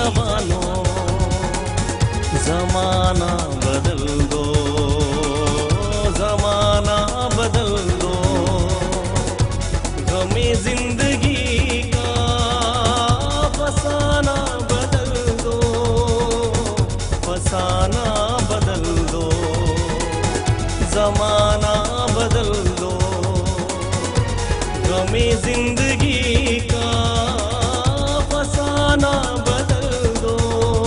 जवानों, जमाना बदल दो, जमाना बदल दो। गमे जिंदगी का फसाना बदल दो, फसाना बदल दो, जमाना बदल दो। गमे जिंदगी का फसाना बदल दो,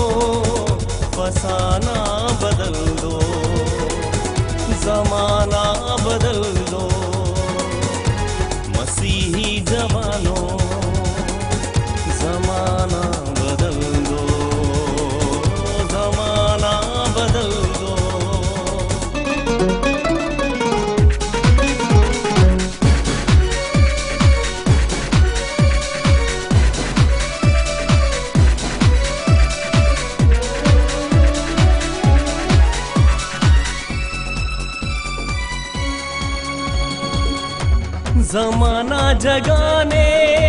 फसाना बदल दो, जमाना बदल दो। मसीही जवानों, जमाना बदल दो, जमाना बदल दो। जमाना जगाने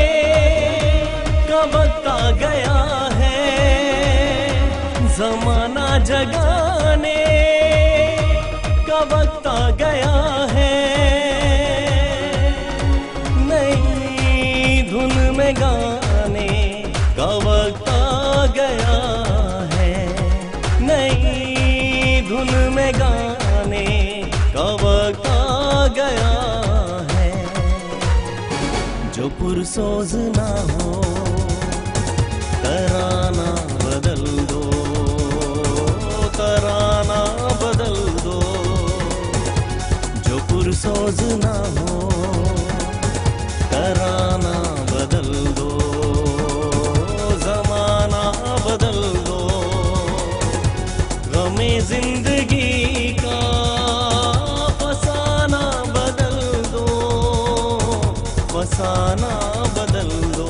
का वक्त आ गया है, जमाना जगाने का वक्त आ गया है। नई धुन में गाने का वक्त आ गया है, नई धुन में गाने का वक्त आ गया है। जो पुरसोज ना हो, तराना बदल दो, तराना बदल दो। जो पुरसोज ना हो, तराना बदल दो, जमाना बदल दो। गमे जिंदगी का फसाना बदल दो, फसाना बदल दो,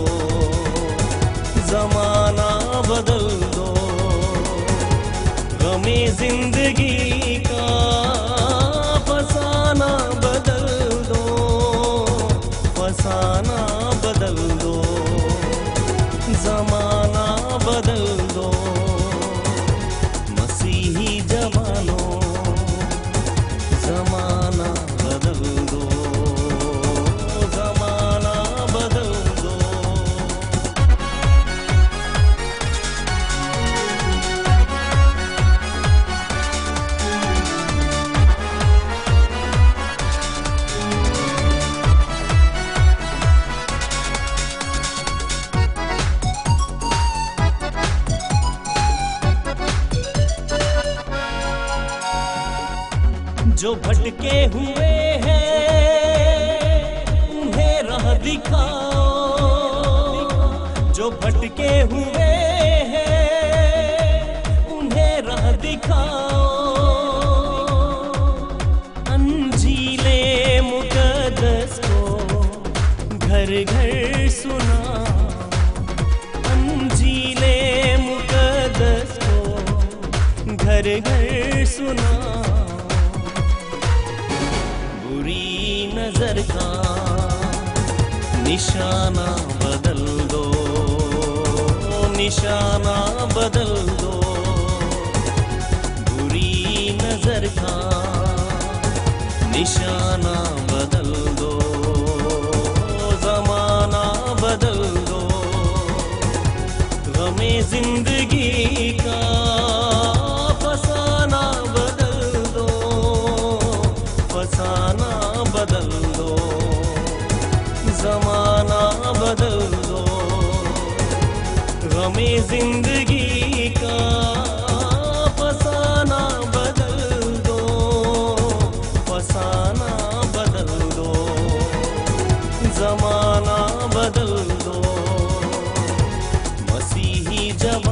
जमाना बदल दो। गमे जिंदगी का फसाना बदल दो, फसाना बदल दो, जमाना बदल दो। मसीही जवानों, जमाना बदल दो, जमाना बदल दो। जो भटके हुए हैं उन्हें राह दिखाओ, जो भटके हुए हैं उन्हें राह दिखाओ। अंजीले मुकद्दस को घर घर सुनाओ, अंजीले मुकद्दस को घर घर सुनाओ। बुरी नजर का निशाना बदल दो, निशाना बदल दो। बुरी नजर का निशाना बदल दो, जमाना बदल दो। गमे जिंदगी का फसाना बदल दो, फसाना बदल दो, जमाना बदल दो। गमे जिंदगी का फसाना बदल दो, फसाना बदल दो, जमाना बदल दो। मसीही जवान